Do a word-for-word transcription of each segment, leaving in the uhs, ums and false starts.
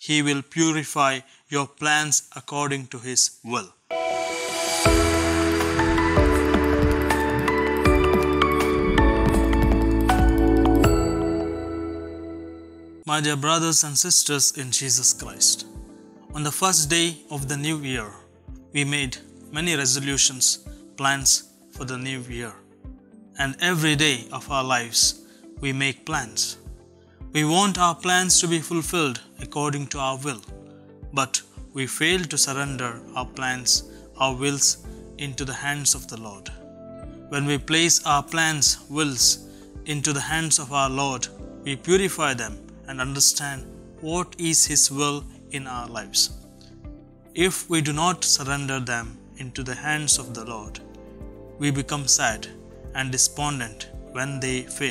He will purify your plans according to His will. My dear brothers and sisters in Jesus Christ, on the first day of the new year, we made many resolutions, plans for the new year. And every day of our lives, we make plans. We want our plans to be fulfilled according to our will, but we fail to surrender our plans, our wills into the hands of the Lord. When we place our plans, wills into the hands of our Lord, we purify them and understand what is His will in our lives. If we do not surrender them into the hands of the Lord, we become sad and despondent when they fail.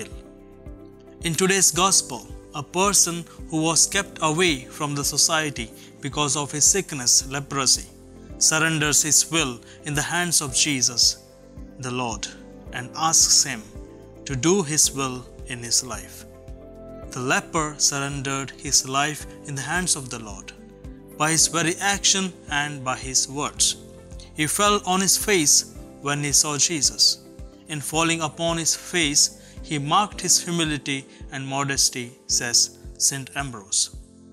In today's gospel, a person who was kept away from the society because of his sickness, leprosy, surrenders his will in the hands of Jesus, the Lord, and asks Him to do His will in his life. The leper surrendered his life in the hands of the Lord by his very action and by his words. He fell on his face when he saw Jesus. In falling upon his face, he marked his humility and modesty, says Saint Ambrose.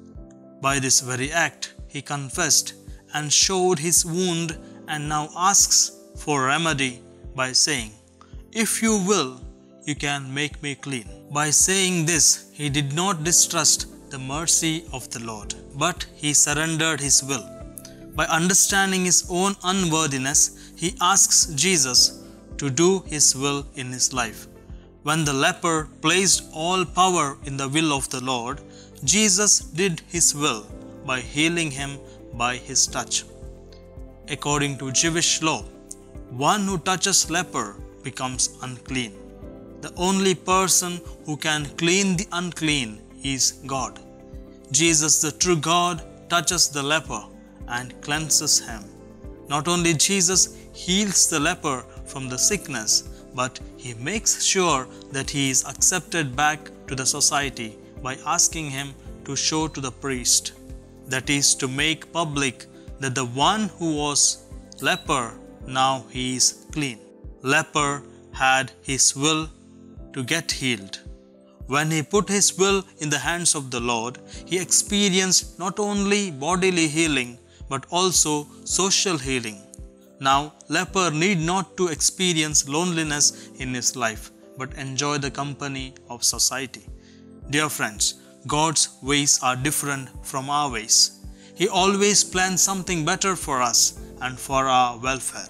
By this very act, he confessed and showed his wound and now asks for remedy by saying, "If you will, you can make me clean." By saying this, he did not distrust the mercy of the Lord, but he surrendered his will. By understanding his own unworthiness, he asks Jesus to do His will in his life. When the leper placed all power in the will of the Lord, Jesus did His will by healing him by His touch. According to Jewish law, one who touches leper becomes unclean. The only person who can clean the unclean is God. Jesus, the true God, touches the leper and cleanses him. Not only Jesus heals the leper from the sickness, but He makes sure that he is accepted back to the society by asking him to show to the priest, that is, to make public that the one who was leper, now he is clean. Leper had his will to get healed. When he put his will in the hands of the Lord, he experienced not only bodily healing but also social healing. Now, leper need not to experience loneliness in his life but enjoy the company of society. Dear friends, God's ways are different from our ways. He always plans something better for us and for our welfare.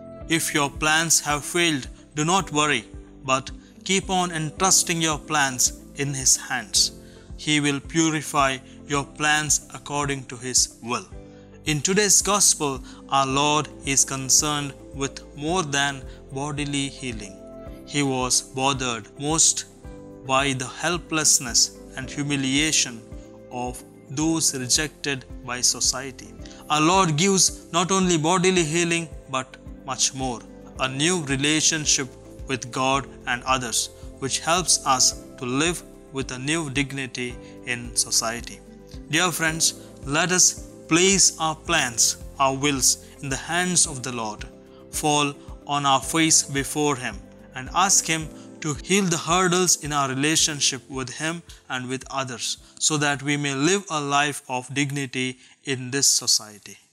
If your plans have failed, do not worry, but keep on entrusting your plans in His hands. He will purify your plans according to His will. In today's Gospel, our Lord is concerned with more than bodily healing. He was bothered most by the helplessness and humiliation of those rejected by society. Our Lord gives not only bodily healing but much more, a new relationship with God and others, which helps us to live with a new dignity in society. Dear friends, let us place our plans, our wills in the hands of the Lord, fall on our face before Him, and ask Him to heal the hurdles in our relationship with Him and with others, so that we may live a life of dignity in this society.